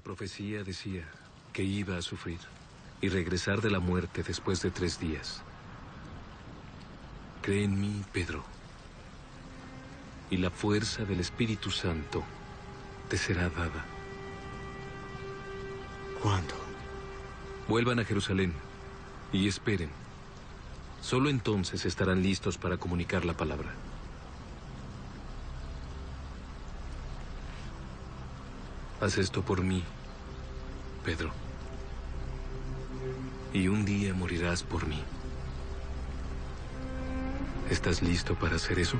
profecía decía que iba a sufrir y regresar de la muerte después de 3 días. Cree en mí, Pedro, y la fuerza del Espíritu Santo te será dada. ¿Cuándo? Vuelvan a Jerusalén y esperen. Solo entonces estarán listos para comunicar la palabra. Haz esto por mí, Pedro. Y un día morirás por mí. ¿Estás listo para hacer eso?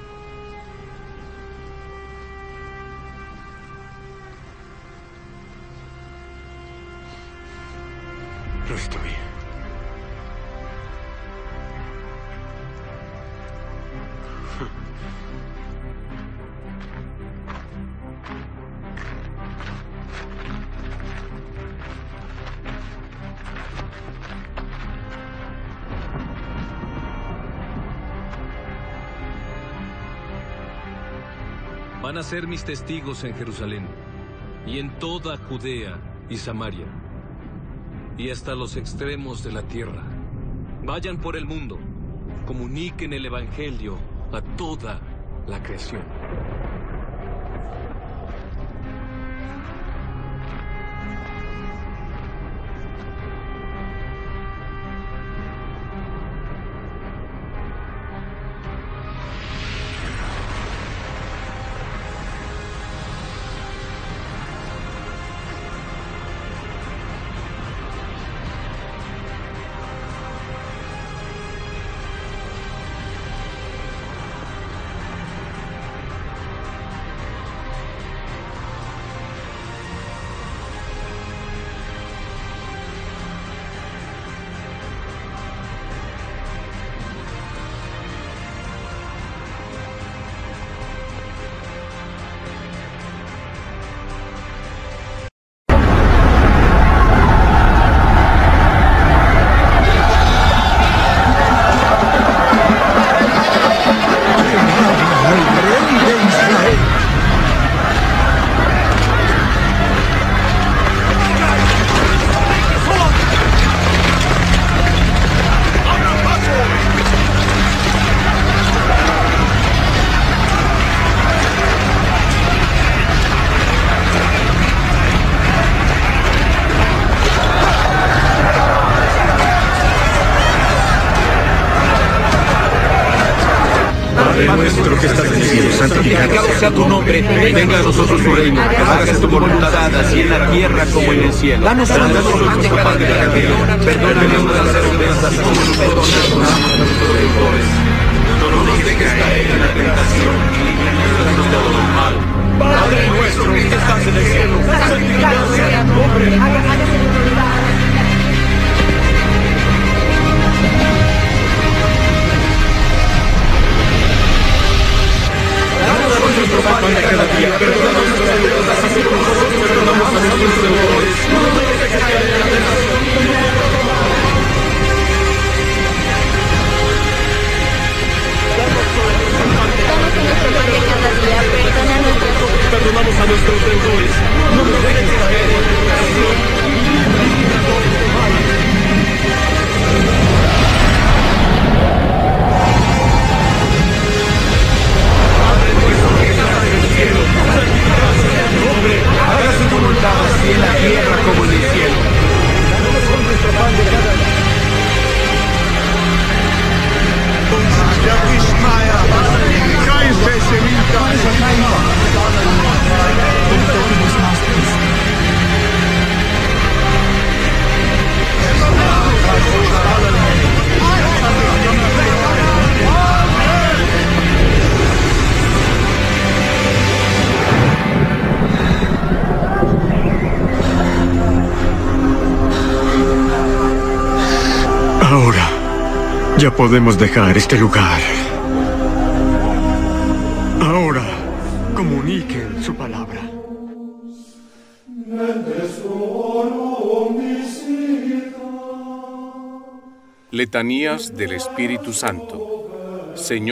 Lo estoy. Van a ser mis testigos en Jerusalén y en toda Judea y Samaria y hasta los extremos de la tierra. Vayan por el mundo, comuniquen el Evangelio a toda la creación. Nuestro que estás en el cielo, santificado sea tu nombre, venga a nosotros tu reino, hágase tu voluntad, así en la tierra como en el cielo. Danos nuestro pan de cada día, perdónanos nuestras ofensas, como nos perdonamos a nuestros deudores. No nos dejes caer en la tentación y líbranos de todo el mal. Padre nuestro que estás en el cielo, santificado sea tu nombre. Hágase tu voluntad. Nuestro pan de cada día, perdona nuestras deudas, así como nosotros perdonamos a nuestros deudores. No nos dejes caer en la tentación y líbranos de todo mal. Danos nuestro pan de cada día, perdona nuestras ofensas. Perdonamos a nuestros deudores. No nos dejes caer en la tentación y líbranos de todo mal. Santificado sea tu nombre, hágase tu voluntad así en la tierra como en el cielo. Danos hoy nuestro pan de cada día. Ahora ya podemos dejar este lugar. Ahora comuniquen su palabra. Letanías del Espíritu Santo. Señor,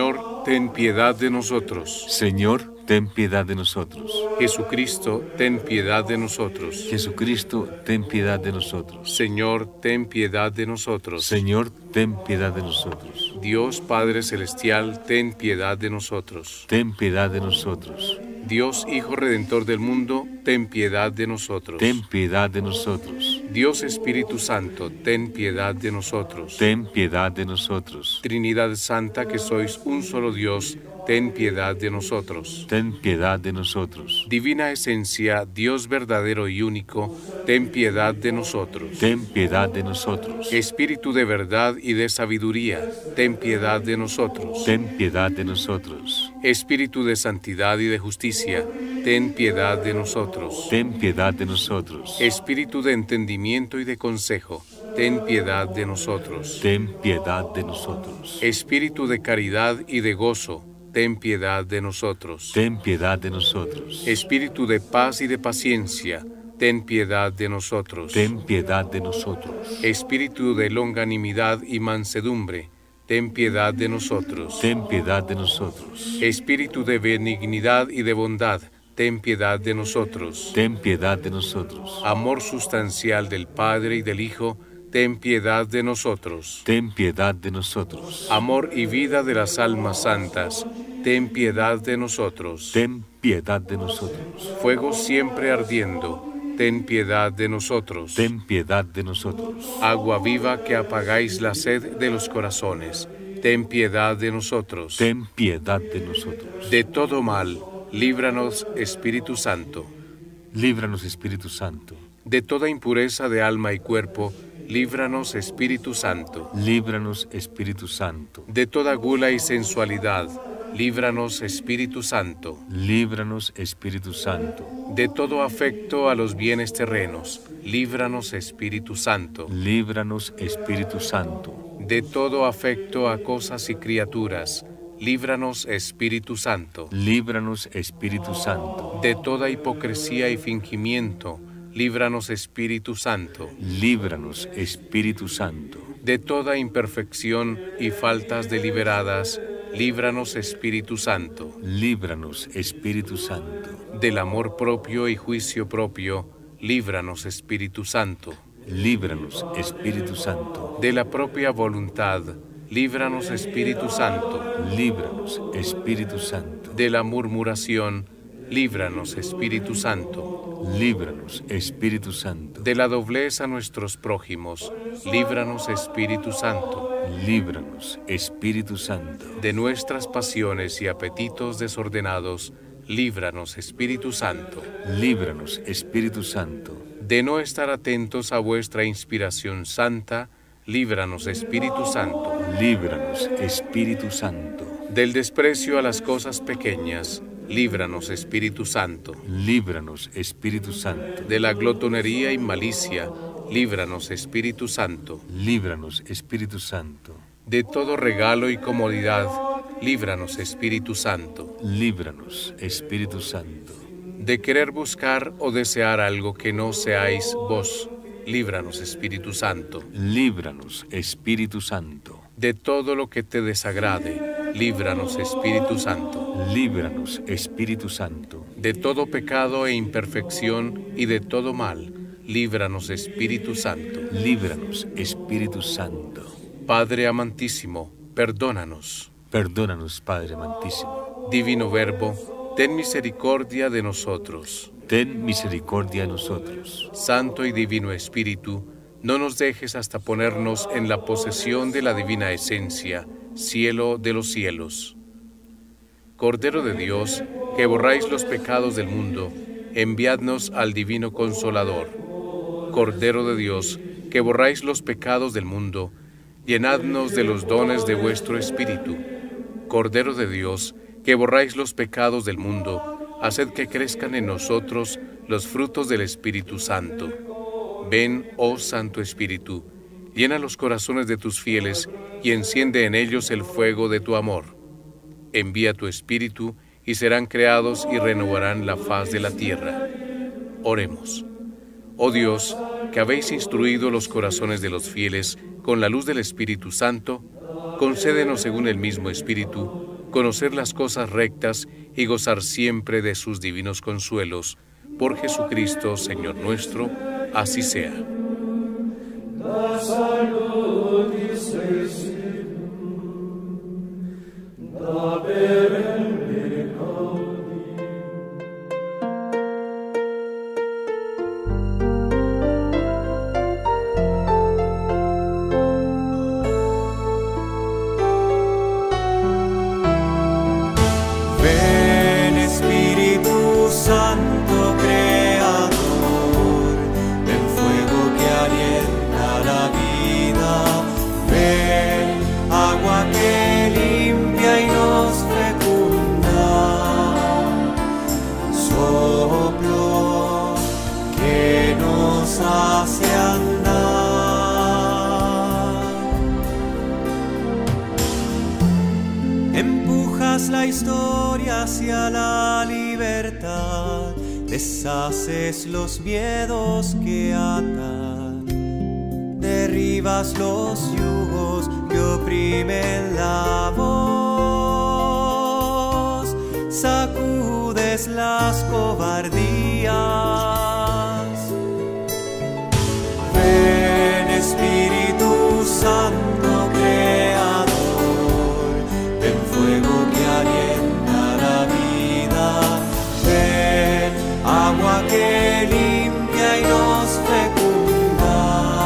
ten piedad de nosotros. Señor, ten piedad de nosotros. Jesucristo, ten piedad de nosotros. Jesucristo, ten piedad de nosotros. Señor, ten piedad de nosotros. Señor, ten piedad de nosotros. Dios Padre Celestial, ten piedad de nosotros. Ten piedad de nosotros. Dios Hijo Redentor del mundo, ten piedad de nosotros. Ten piedad de nosotros. Dios Espíritu Santo, ten piedad de nosotros. Ten piedad de nosotros. Trinidad Santa, que sois un solo Dios, ten piedad de nosotros. Ten piedad de nosotros. Divina Esencia, Dios verdadero y único, ten piedad de nosotros. Ten piedad de nosotros. Espíritu de verdad y de sabiduría, ten piedad de nosotros. Ten piedad de nosotros. Espíritu de santidad y de justicia, ten piedad de nosotros. Ten piedad de nosotros. Espíritu de entendimiento y de consejo, ten piedad de nosotros. Ten piedad de nosotros. Espíritu de caridad y de gozo, ten piedad de nosotros. Ten piedad de nosotros. Espíritu de paz y de paciencia, ten piedad de nosotros. Ten piedad de nosotros. Espíritu de longanimidad y mansedumbre, ten piedad de nosotros. Ten piedad de nosotros. Espíritu de benignidad y de bondad, ten piedad de nosotros. Ten piedad de nosotros. Amor sustancial del Padre y del Hijo, ten piedad de nosotros. Ten piedad de nosotros. Amor y vida de las almas santas, ten piedad de nosotros. Ten piedad de nosotros. Fuego siempre ardiendo, ten piedad de nosotros. Ten piedad de nosotros. Agua viva que apagáis la sed de los corazones, ten piedad de nosotros. Ten piedad de nosotros. De todo mal, líbranos, Espíritu Santo. Líbranos, Espíritu Santo. De toda impureza de alma y cuerpo, líbranos, Espíritu Santo. Líbranos, Espíritu Santo. De toda gula y sensualidad, líbranos, Espíritu Santo. Líbranos, Espíritu Santo. De todo afecto a los bienes terrenos, líbranos, Espíritu Santo. Líbranos, Espíritu Santo. De todo afecto a cosas y criaturas, líbranos, Espíritu Santo. Líbranos, Espíritu Santo. De toda hipocresía y fingimiento, líbranos, Espíritu Santo. Líbranos, Espíritu Santo. De toda imperfección y faltas deliberadas, líbranos, Espíritu Santo. Líbranos, Espíritu Santo. Del amor propio y juicio propio, líbranos, Espíritu Santo. Líbranos, Espíritu Santo. De la propia voluntad, líbranos, Espíritu Santo. Líbranos, Espíritu Santo. De la murmuración, líbranos, Espíritu Santo. Líbranos, Espíritu Santo. De la doblez a nuestros prójimos, líbranos, Espíritu Santo. Líbranos, Espíritu Santo. De nuestras pasiones y apetitos desordenados, líbranos, Espíritu Santo. Líbranos, Espíritu Santo. De no estar atentos a vuestra inspiración santa, líbranos, Espíritu Santo. Líbranos, Espíritu Santo. Del desprecio a las cosas pequeñas, líbranos, Espíritu Santo. Líbranos, Espíritu Santo. De la glotonería y malicia, líbranos, Espíritu Santo. Líbranos, Espíritu Santo. De todo regalo y comodidad, líbranos, Espíritu Santo. Líbranos, Espíritu Santo. De querer buscar o desear algo que no seáis vos, líbranos, Espíritu Santo. Líbranos, Espíritu Santo. De todo lo que te desagrade, líbranos, Espíritu Santo. Líbranos, Espíritu Santo. De todo pecado e imperfección y de todo mal, líbranos, Espíritu Santo. Líbranos, Espíritu Santo. Padre amantísimo, perdónanos. Perdónanos, Padre amantísimo. Divino Verbo, ten misericordia de nosotros. Ten misericordia de nosotros. Santo y Divino Espíritu, no nos dejes hasta ponernos en la posesión de la divina esencia, cielo de los cielos. Cordero de Dios, que borráis los pecados del mundo, enviadnos al Divino Consolador. Cordero de Dios, que borráis los pecados del mundo, llenadnos de los dones de vuestro Espíritu. Cordero de Dios, que borráis los pecados del mundo, haced que crezcan en nosotros los frutos del Espíritu Santo. Ven, oh Santo Espíritu, llena los corazones de tus fieles y enciende en ellos el fuego de tu amor. Envía tu Espíritu y serán creados y renovarán la faz de la tierra. Oremos. Oh Dios, que habéis instruido los corazones de los fieles con la luz del Espíritu Santo, concédenos según el mismo Espíritu conocer las cosas rectas y gozar siempre de sus divinos consuelos. Por Jesucristo, Señor nuestro, así sea. Ven Espíritu Santo Creador, ven fuego que alienta la vida, ven agua que limpia y nos fecunda, soplo que nos hace andar. Empujas la historia hacia la libertad, deshaces los miedos que atan, derribas los yugos que oprimen la voz, sacudes las cobardías. Ven Espíritu Santo Creador, ven fuego que alienta la vida, ven agua que limpia y nos fecunda,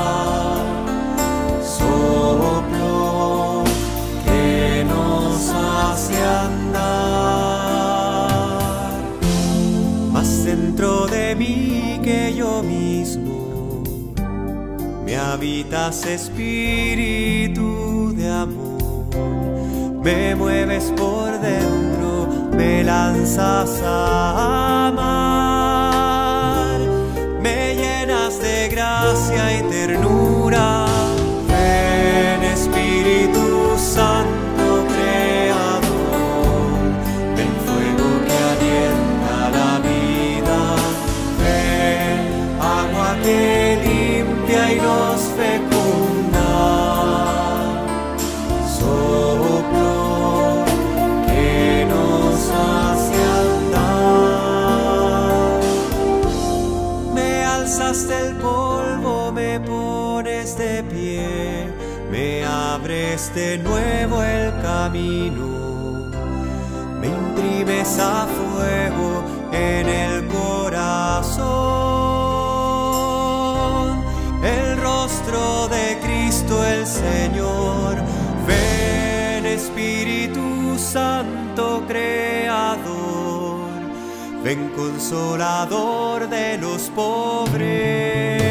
soplo que nos hace andar. Más dentro de mí que yo mismo, me habitas Espíritu de amor, me mueves por dentro, me lanzas a amar, me llenas de gracia y ternura. Ven Espíritu Santo Creador, ven fuego que alienta la vida, ven agua que limpia y nos fecunda, soplo que nos hace andar. Me alzas del polvo, me pones de pie, me abres de nuevo el camino, me imprimes a fuego en el corazón el rostro de Cristo el Señor. Ven Espíritu Santo Creador, ven Consolador de los pobres.